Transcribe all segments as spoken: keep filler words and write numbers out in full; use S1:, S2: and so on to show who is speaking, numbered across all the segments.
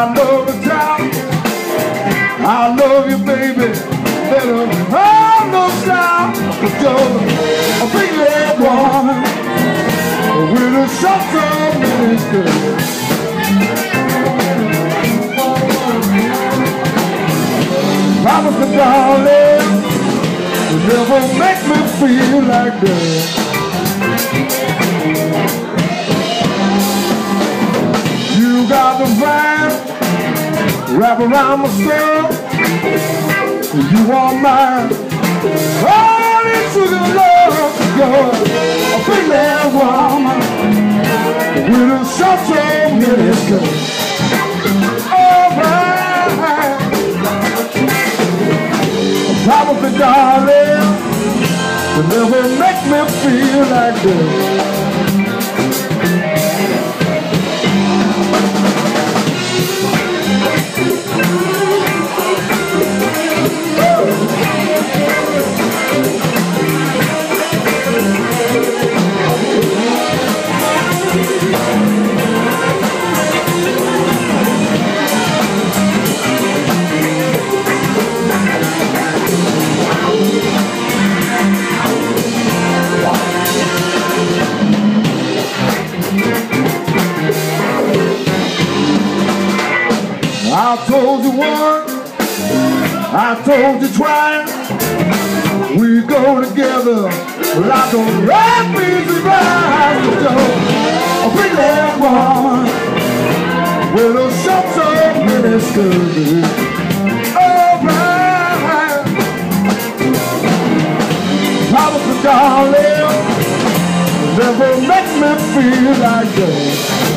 S1: I love the town. I love you, baby. Better have no style. Cause you're a big red woman with a short of mini skirt. Promise me, darling, you never make me feel like that. You got the vibe, wrap around my skull. You are mine. All this sugar love, you're a big man woman with a short of mini skirt. Promise me, darling, to never make me feel like this. I told you once, I told you twice, we go together like a rapid rise. A big leg woman with a short of mini skirt. Alright, promise me, darling, never make me feel like that.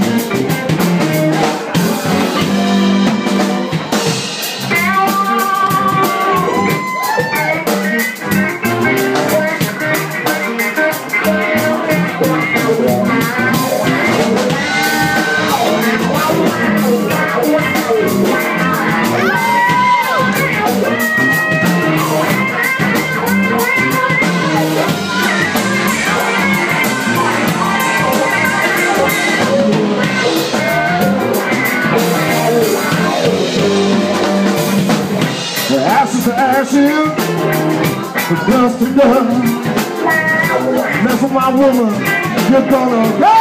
S1: Ashes to ashes, the dust to dust. Mess with my woman, you're gonna go,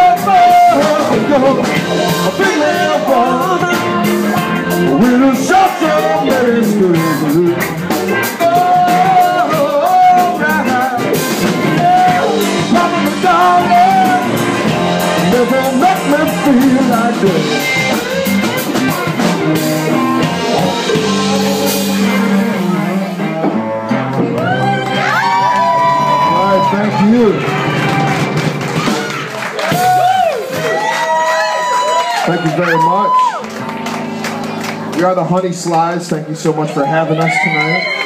S1: go. A big little woman with a short of mini skirt. Oh, right. Promise me, darling, never make me feel like this. Thank you. Thank you very much. We are the Honeyslides. Thank you so much for having us tonight.